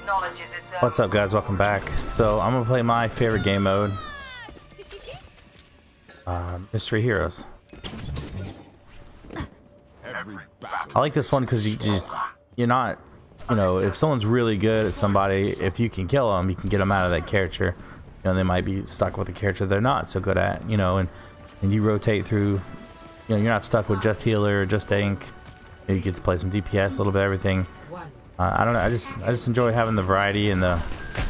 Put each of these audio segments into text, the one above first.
What's up, guys? Welcome back. So I'm gonna play my favorite game mode, Mystery Heroes. I like this one because you're not, you know, if someone's really good at somebody, if you can kill them, you can get them out of that character. You know, they might be stuck with a character they're not so good at, you know, and you rotate through. You know, you're not stuck with just healer or just tank. You get to play some DPS, a little bit of everything. I don't know. I just enjoy having the variety and the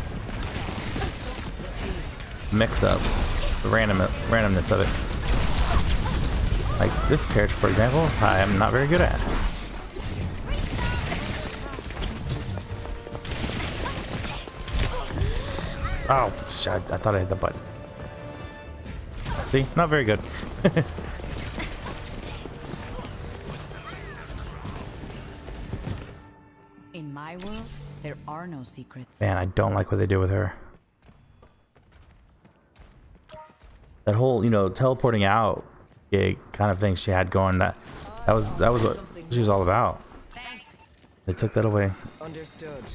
mix-up, the randomness of it. Like this character, for example, I am not very good at. Oh, I thought I hit the button. See, not very good. In my world, there are no secrets. Man, I don't like what they did with her. That whole, you know, teleporting out gig kind of thing she had going, that was what she was all about. Thanks. They took that away. Understood.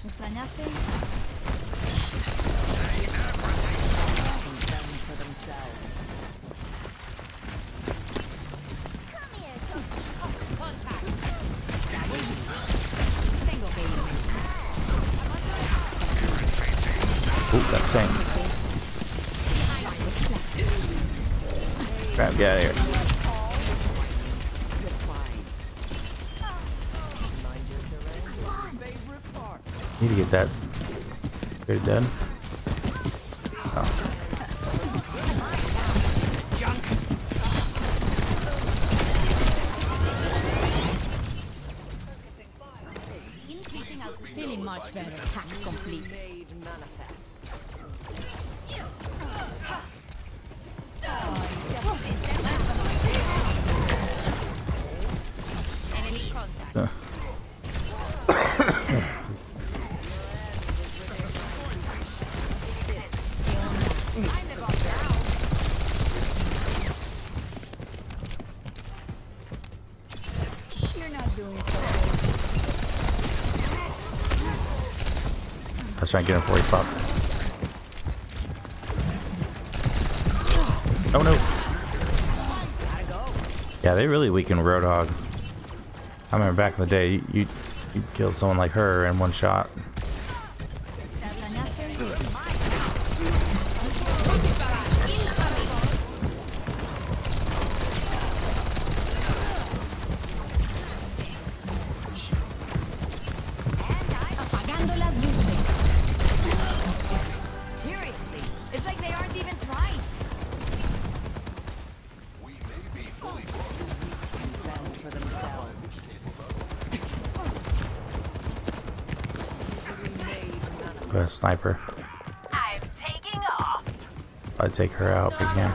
Ooh, that tank. Crap, get out of here. Need to get that. You're dead. Oh. Feeling much better. Hack complete. Enemy contact. You're not doing so. I was trying to get him before he popped. Oh no! Yeah, they really weakened Roadhog. I remember back in the day, you killed someone like her in one shot. A sniper. I'm taking off. I'd take her out if we can.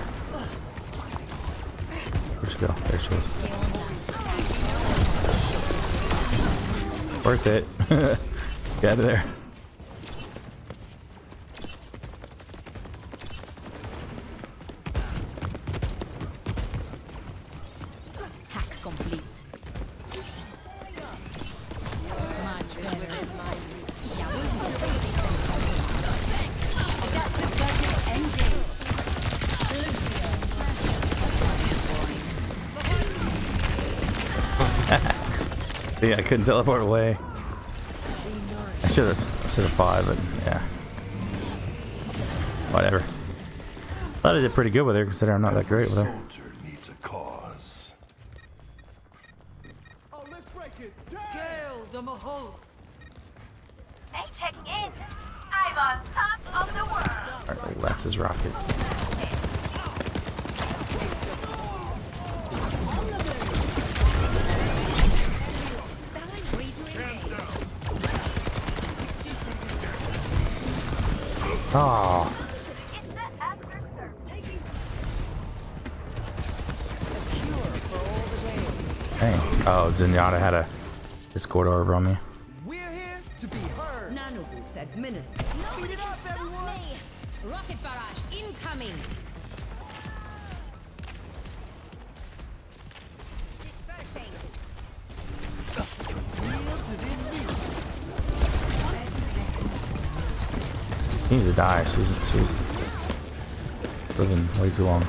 Where'd she go? There she is. Worth it. Get out of there. Hack complete. Much better. Yeah, I couldn't teleport away. I should have fought, but yeah. Whatever. Thought I did pretty good with her, considering I'm not that great with her. Soldier needs a cause. Oh, let's break it. Gale the Mahal. Hey, checking in. I'm on top of the world. Alright, that's his rockets. Oh. Dang. Oh, Zenyatta had a Discord orb on me. We're here to be heard. Nano boost administered. Speed it up, everyone. Rocket barrage incoming. She needs to die. She's living way too long.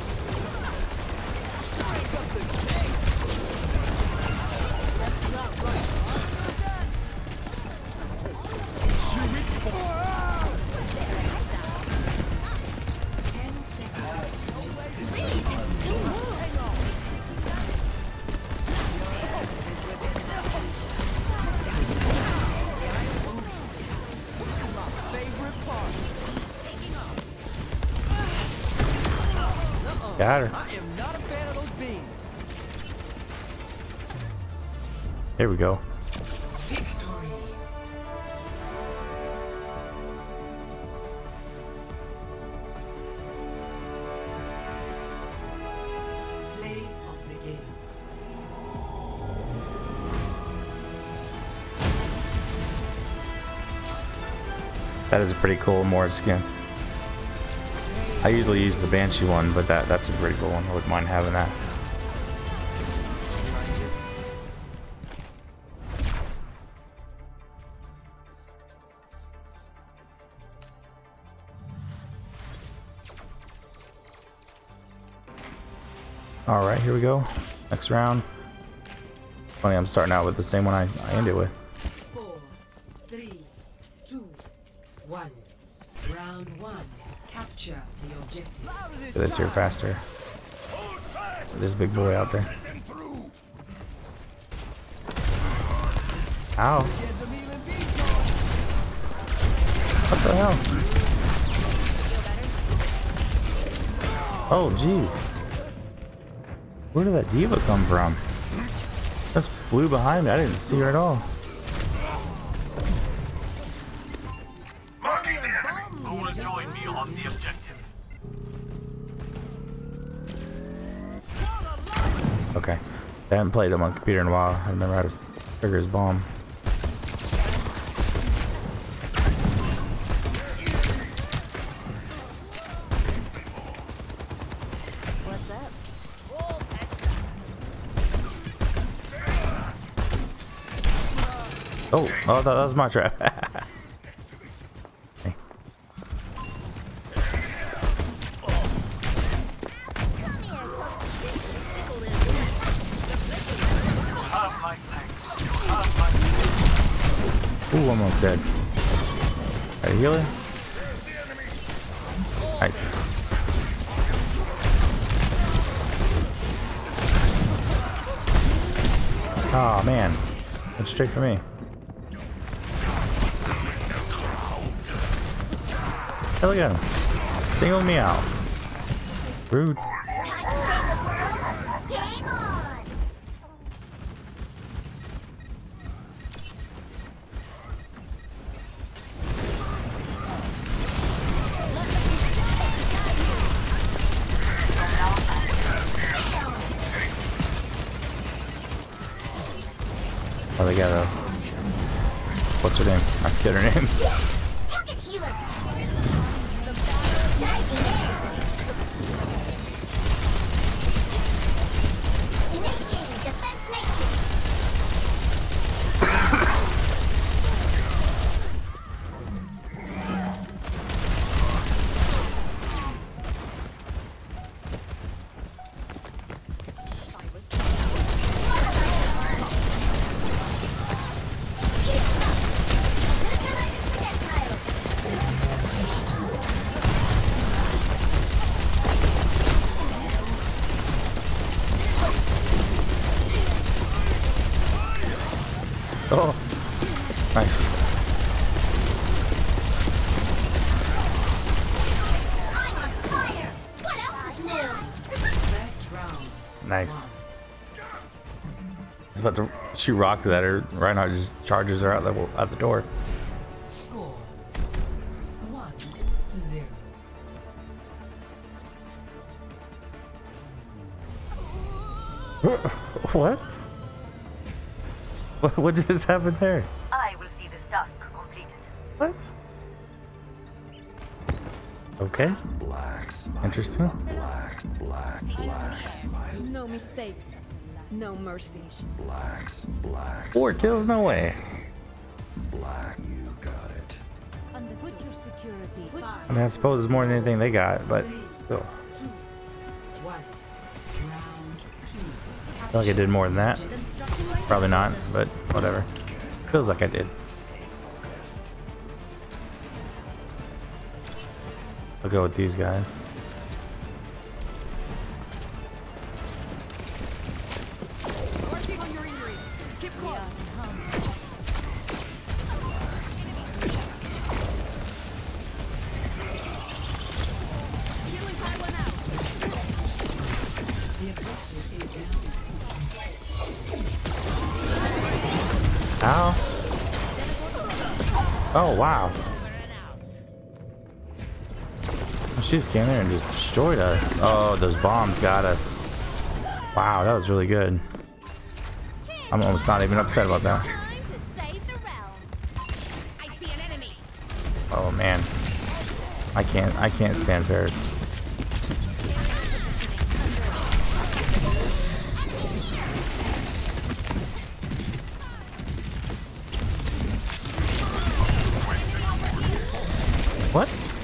Got her. I am not a fan of those beans. Here we go. Play of the game. That is a pretty cool Mord skin. I usually use the Banshee one, but that's a pretty cool one. I wouldn't mind having that. All right, here we go. Next round. Funny, I'm starting out with the same one I ended with. 4, 3, 2, 1. Round 1. Capture the objective. Let's hear faster. There's a big boy out there. Ow. What the hell? Oh, jeez. Where did that diva come from? Just flew behind me. I didn't see her at all. Who will join me on the objective? Okay. I haven't played him on computer in a while. I remember how to trigger his bomb. What's up? Oh, that was my trap. Hey. Ooh, almost dead. Are you healing? Nice. Oh man, went straight for me. Hey, look at him. Singling me out. Rude. Game on! Oh, they got a... What's her name? I forget her name. Pocket healer! Initiating defense matrix! Oh, nice. I'm on fire! What else is new? Best round. Nice. He's about to shoot rocks at her. Right now, just charges her out the door. Score 1-0. What? What just happened there? I will see this task completed. What? Okay. Black smile. Interesting. Black smile. No mistakes, no mercy. Black. 4 kills, no way. Black, you got it. Put yourself security. I mean, I suppose it's more than anything they got, but still. 2, 1. Round 2. I feel like I did more than that. Probably not, but whatever. Feels like I did. I'll go with these guys. Working on your injuries. Keep close. Healing pylon out. The objective is now. Ow. Oh, wow. She just came in and just destroyed us. Oh, those bombs got us. Wow, that was really good. I'm almost not even upset about that. Oh man. I can't stand fairs. What?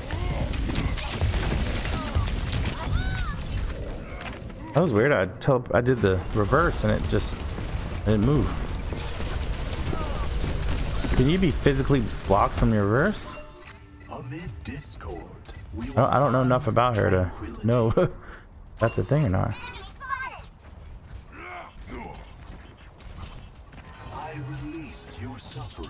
That was weird. I did the reverse and it just didn't move. Can you be physically blocked from your reverse? Amid discord, we I don't know enough about her to know if that's a thing or not. I release your suffering.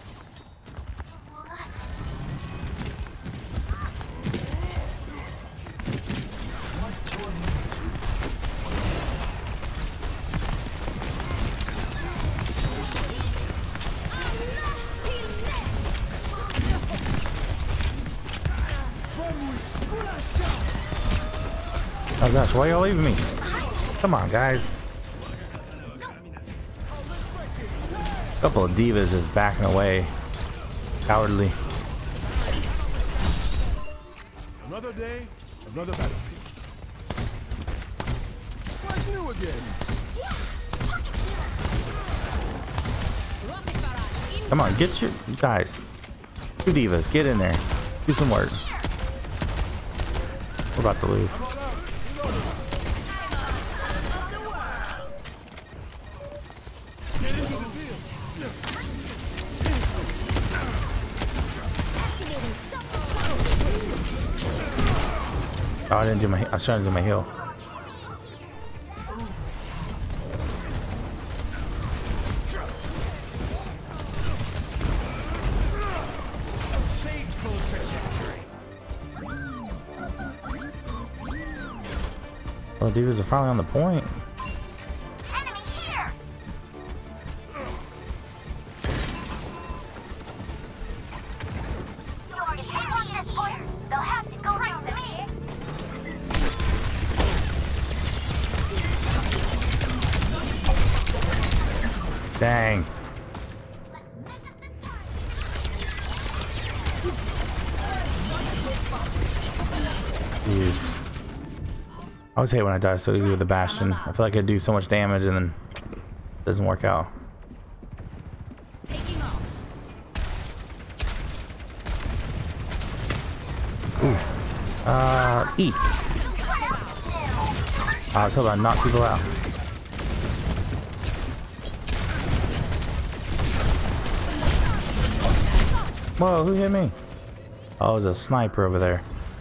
What torments you? Oh gosh, why y'all leaving me? Come on, guys. A couple of divas just backing away. Cowardly. Another day, another battlefield. Like new again. Come on, get your guys. Two divas, get in there. Do some work. We're about to lose. Oh, I didn't do my. I was trying to do my heal. Oh, divas are finally on the point. Enemy here. If they want this point, they'll have to go right to me. Dang. Jeez. I always hate when I die so easy with the Bastion. I feel like I do so much damage and then it doesn't work out. Taking off. Ooh. E. I was hoping I'd knock people out. Whoa, who hit me? Oh, it was a sniper over there.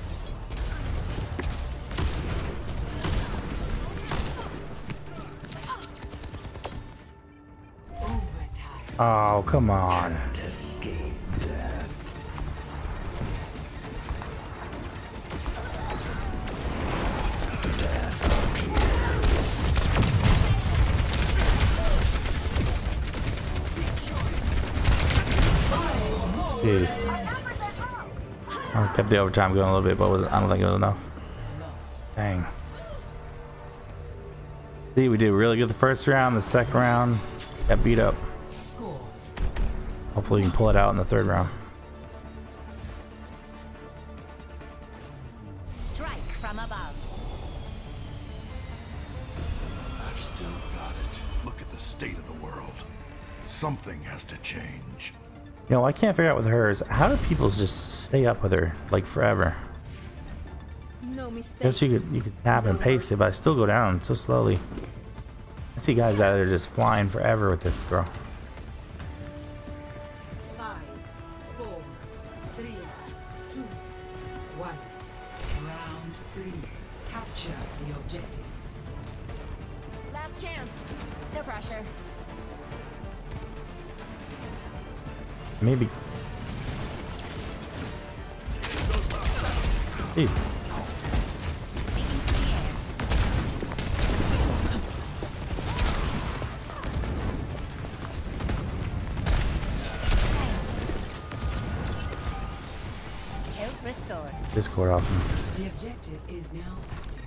Oh, come on. Can't escape death. Jeez. I kept the overtime going a little bit, but I don't think it was enough. Dang. See, we did really good the first round. The second round got beat up. Hopefully we can pull it out in the third round. Strike from above. I've still got it. Look at the state of the world. Something has to change. You know, I can't figure out with hers. How do people just stay up with her like forever? No I mistakes. guess you could tap and paste it, but I still go down so slowly. I see guys out there just flying forever with this girl. 5, 4, 3, 2, 1. Round 3. Capture the objective. Last chance. No pressure. Maybe. Jeez. Health restored. Discord off me. The objective is now active.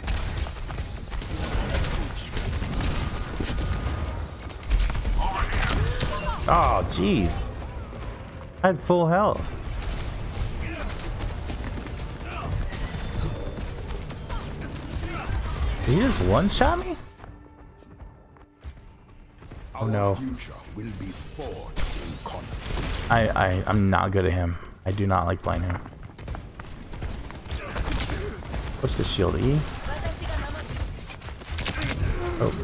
Oh, jeez. I had full health. Did he just one-shot me? Oh no. Future will be fought in conflict. I'm not good at him. I do not like playing him. What's the shield? E? Oh.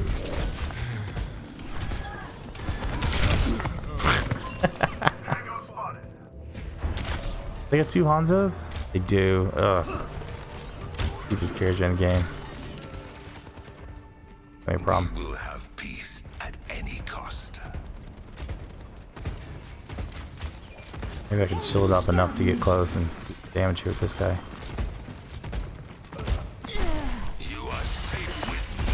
They got 2 Hanzos? They do. Ugh. Keep his character in the game. No problem. We will have peace at any cost. Maybe I can shield up enough to get close and damage you with this guy. You are safe with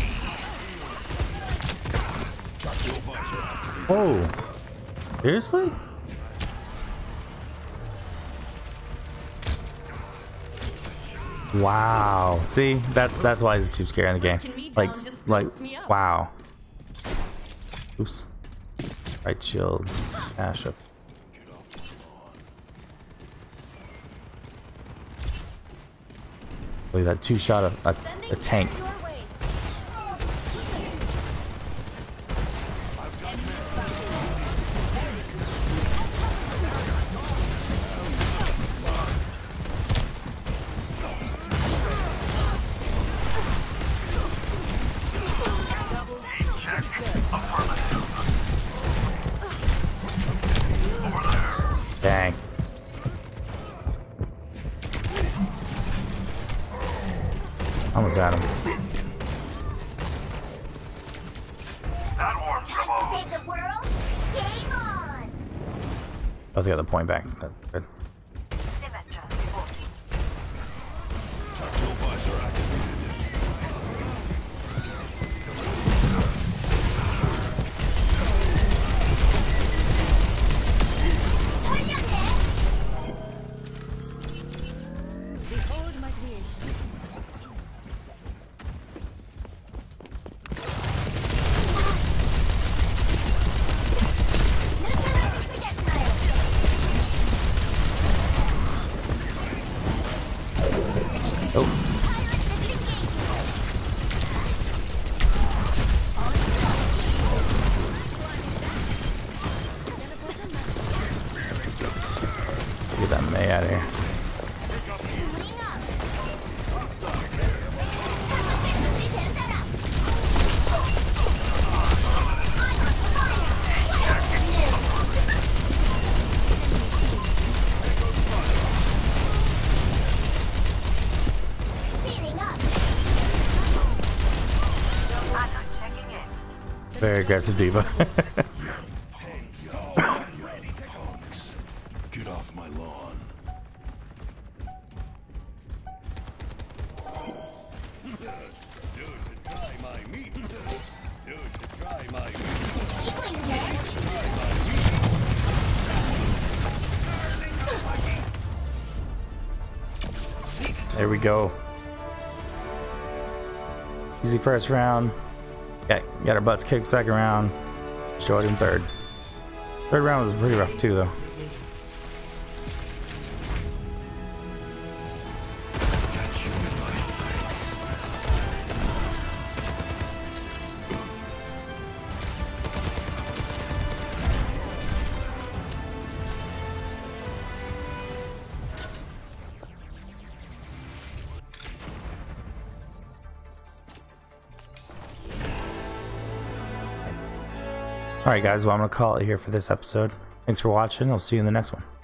me. Oh, seriously? Wow. See, that's why he's too scary in the game. Like, wow. Oops. Right shield. Dash up. Look at that 2-shot of a tank. Dang. Almost at him. That warms them all. Save the world? Game on! Oh, they got the point back. That's good. Symmetra reporting. Behold my creation. Neutralizing projectile! Oh. Get that May out of here. Moving up! Speeding up! Checking in. Very aggressive diva. Get off my lawn. There we go. Easy first round. Got our butts kicked second round. Destroyed in third. Third round was pretty rough too, though. Got you in my sights. Alright guys, well I'm going to call it here for this episode. Thanks for watching. I'll see you in the next one.